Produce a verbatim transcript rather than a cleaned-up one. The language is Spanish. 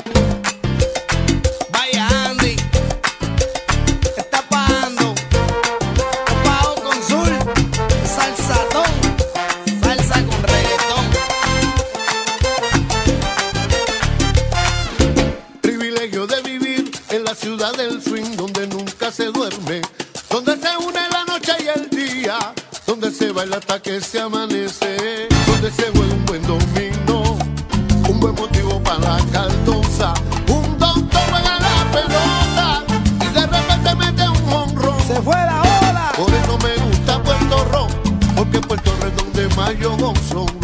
Vaya Andy, está pagando, pago con sur, salsatón, salsa con reggaetón. Privilegio de vivir en la ciudad del swing, donde nunca se duerme, donde se une la noche y el día, donde se baila hasta que se amanece, donde se juega un buen domingo, un buen motivo para la caldosa, un tonto juega la pelota y de repente mete un honrón. Se fue la ola. Por eso me gusta Puerto Rico, porque Puerto Rico es donde más yo gozo.